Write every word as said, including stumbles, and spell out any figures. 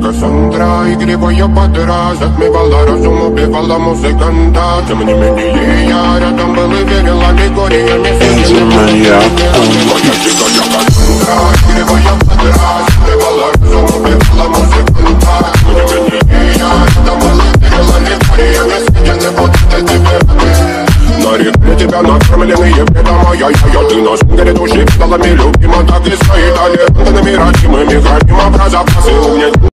Кассандра, игривая подра, затмевала разум, убивала музыканта. Тем не менее я рядом был и верил аллегориями. Моя тихая Кассандра, игривая подра, затмевала разум, убивала музыканта. Тем не менее я рядом был и верил аллегориями. Съедены вот эти тебе. На реке тебя накормленные бредом, а я, я, ты на шунгере души, педалами любима, так и стоит. А легендами родимыми храним образа, посыл.